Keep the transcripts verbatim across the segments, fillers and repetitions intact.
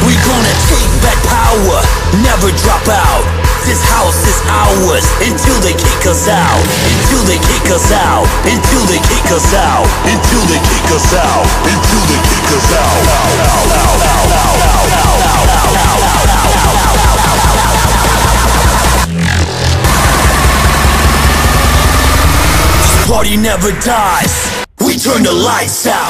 We gonna take back power, never drop out. This house is ours until they kick us out. Until they kick us out. Until they kick us out. Until they kick us out. Until they kick us out. This party never dies. We turn the lights out.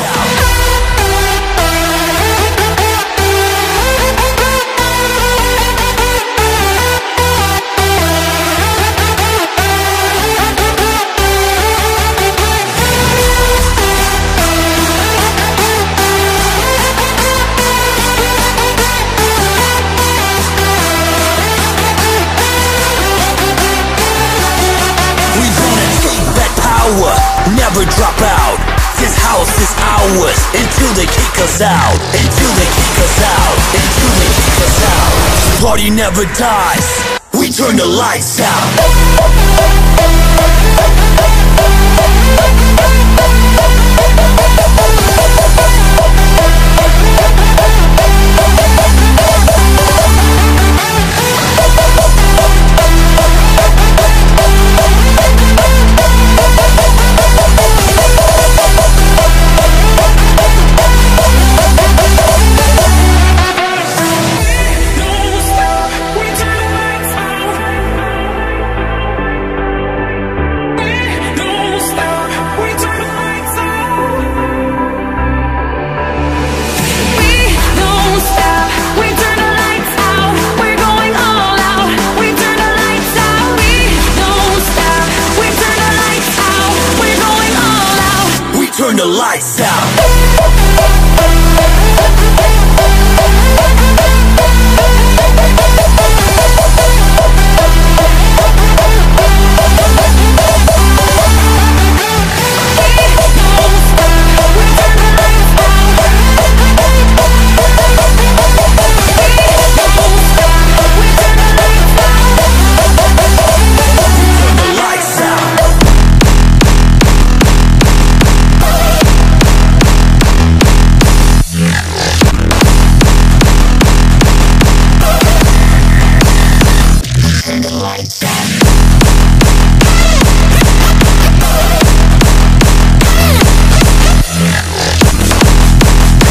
Never drop out. This house is ours until they kick us out. Until they kick us out. Until they kick us out. This party never dies. We turn the lights out. Turn the lights out.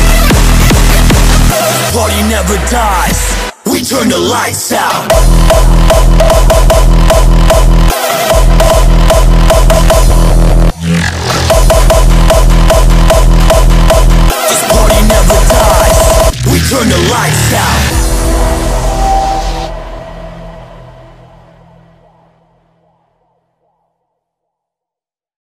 Party never dies. We turn the lights out.